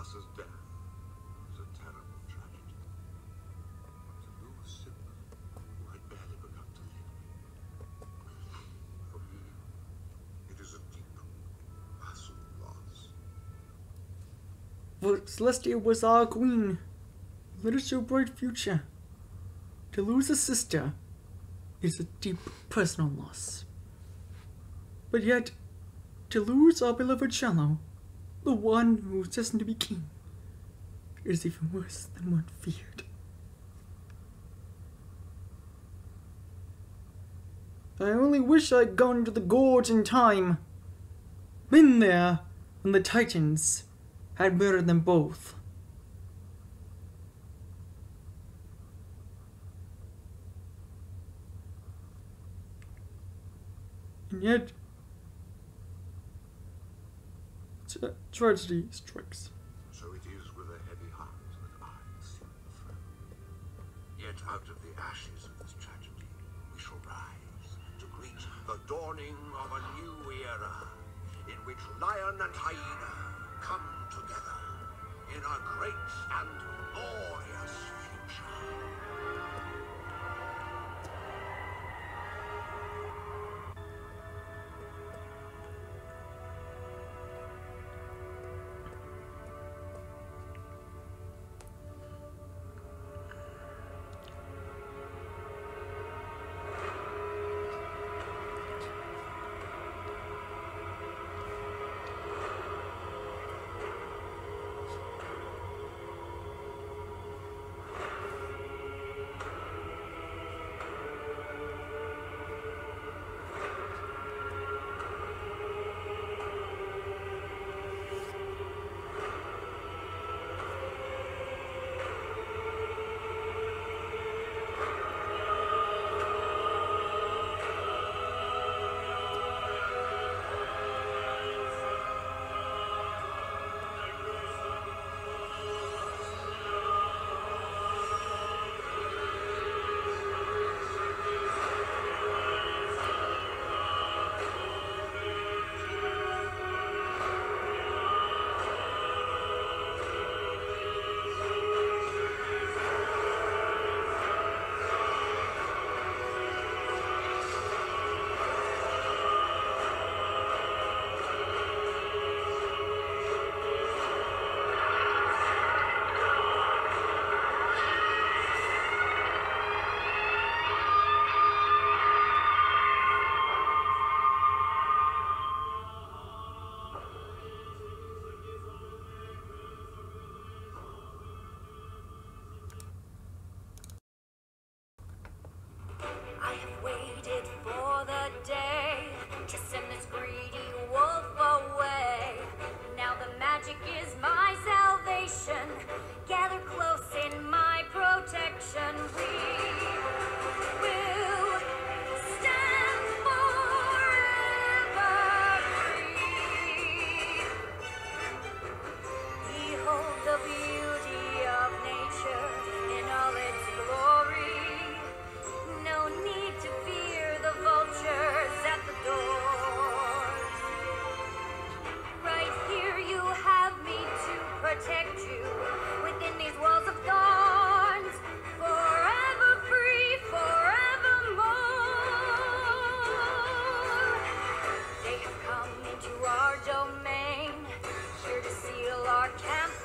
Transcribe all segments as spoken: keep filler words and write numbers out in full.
Thassa's death is a terrible tragedy. To lose Simba, who had barely begun to live. For me, it is a deep, personal loss. For Celestia was our queen. Let us your bright future. To lose a sister is a deep personal loss. But yet, to lose our beloved Shiloh, the one who was destined to be king, is even worse than one feared. I only wish I'd gone to the gorge in time. Been there when the Titans had murdered them both. And yet, tra tragedy strikes. So it is with a heavy heart that I seek the throne. Yet out of the ashes of this tragedy, we shall rise to greet the dawning of a new era, in which lion and hyena come together in a great and glorious future.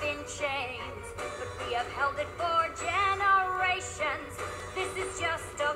Held it for generations. This is just a